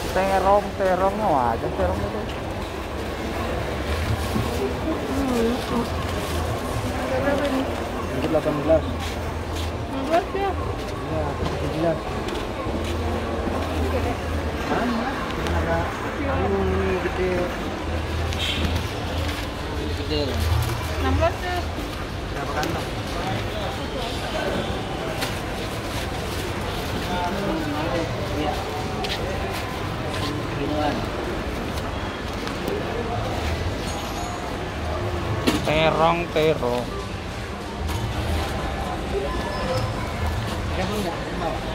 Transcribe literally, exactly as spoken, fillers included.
Terong, terong aja terong itu. Berapa ini? Ini delapan belas. enam belas ya? Iya, tujuh belas. Mana? Ada ini gede. Ini gede. enam belas ya? Berapa kantong? Iya. Kiloan. Terong, terong. Kamu enggak mau?